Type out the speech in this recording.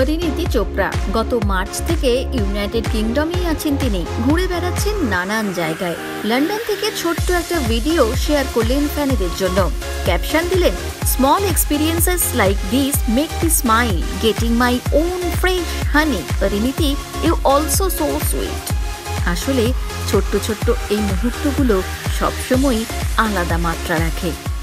পরিণীতি চোপড়া গত মার্চ থেকে ইউনাইটেড কিংডমেই আছেন তিনি। ঘুরে বেড়াচ্ছেন নানান জায়গায়। লন্ডন থেকে ছোট্ট একটা ভিডিও শেয়ার করলেন ফ্যানেদের জন্য। ক্যাপশন দিলেন, small experiences like this make me smile, getting my own fresh honey, Parineeti you also so sweet. আসলে ছোট্ট ছোট্ট এই মুহূর্তগুলো সবসময়ই আলাদা মাত্রা রাখে।